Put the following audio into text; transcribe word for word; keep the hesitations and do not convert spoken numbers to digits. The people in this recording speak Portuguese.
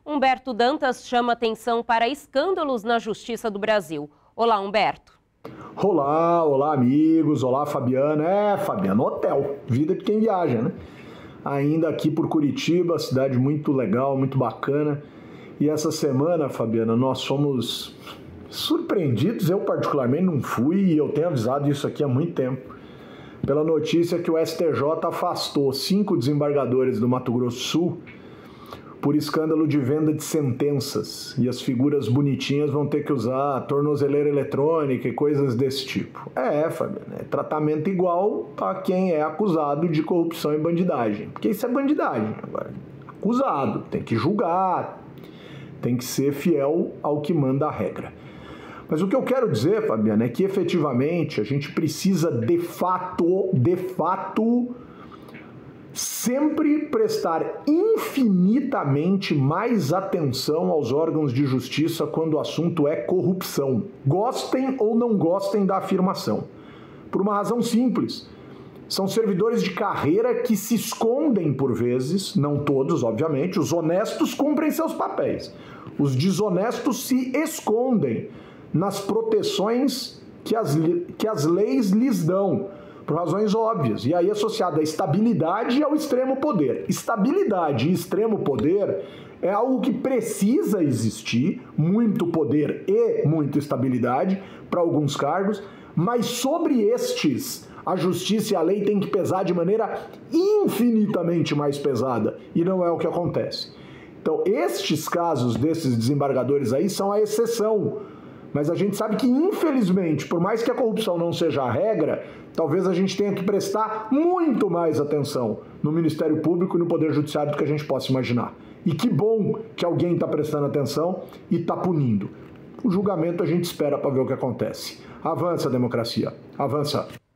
Humberto Dantas chama atenção para escândalos na Justiça do Brasil. Olá, Humberto. Olá, olá amigos, olá Fabiana. É, Fabiana, hotel, vida de quem viaja, né? Ainda aqui por Curitiba, cidade muito legal, muito bacana. E essa semana, Fabiana, nós fomos surpreendidos, eu particularmente não fui e eu tenho avisado isso aqui há muito tempo, pela notícia que o S T J afastou cinco desembargadores do Mato Grosso do Sul por escândalo de venda de sentenças, e as figuras bonitinhas vão ter que usar tornozeleira eletrônica e coisas desse tipo. É, Fabiana, é tratamento igual a quem é acusado de corrupção e bandidagem, porque isso é bandidagem. Agora, acusado, tem que julgar, tem que ser fiel ao que manda a regra. Mas o que eu quero dizer, Fabiana, é que efetivamente a gente precisa de fato, de fato, sempre prestar infinitamente mais atenção aos órgãos de justiça quando o assunto é corrupção. Gostem ou não gostem da afirmação. Por uma razão simples. São servidores de carreira que se escondem por vezes, não todos, obviamente. Os honestos cumprem seus papéis. Os desonestos se escondem nas proteções que as, que as leis lhes dão, por razões óbvias, e aí associada à estabilidade e ao extremo poder. Estabilidade e extremo poder é algo que precisa existir, muito poder e muita estabilidade para alguns cargos, mas sobre estes a justiça e a lei têm que pesar de maneira infinitamente mais pesada, e não é o que acontece. Então, estes casos desses desembargadores aí são a exceção. Mas a gente sabe que, infelizmente, por mais que a corrupção não seja a regra, talvez a gente tenha que prestar muito mais atenção no Ministério Público e no Poder Judiciário do que a gente possa imaginar. E que bom que alguém está prestando atenção e está punindo. O julgamento a gente espera para ver o que acontece. Avança a democracia. Avança.